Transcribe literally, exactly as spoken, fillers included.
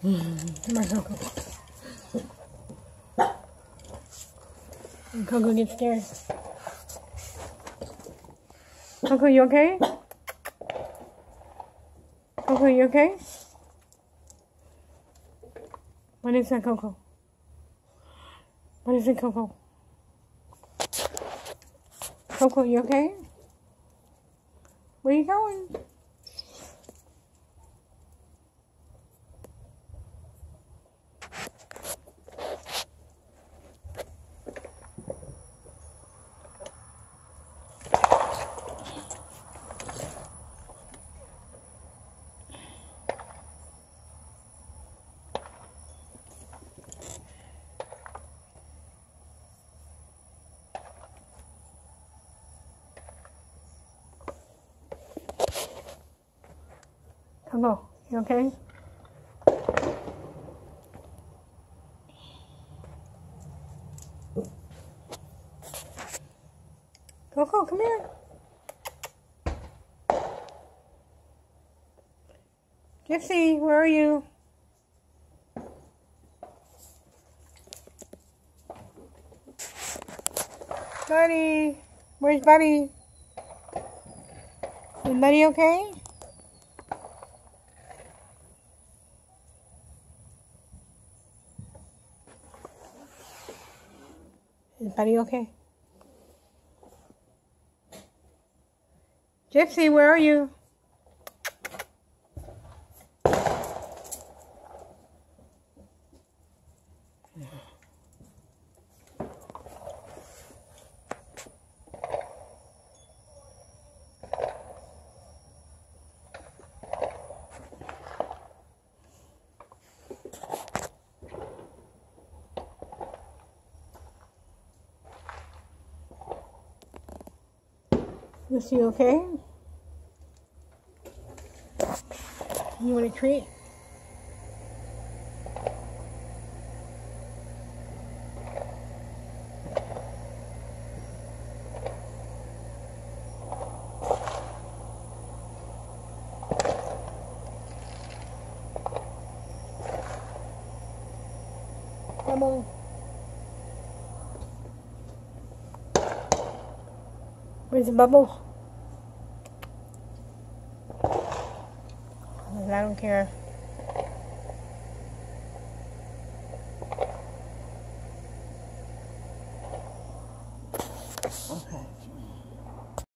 Come on, Coco. Coco gets scared. Coco, you okay? Coco, you okay? What is that, Coco? What is it, Coco? Coco, you okay? Where are you going? Coco, you okay? Coco, come here. Gypsy, where are you? Buddy, where's Buddy? Is Buddy okay? Is Buddy okay? Gypsy, where are you? Is he okay? You want a treat? Come on. Where's the bubble? I don't care. Okay.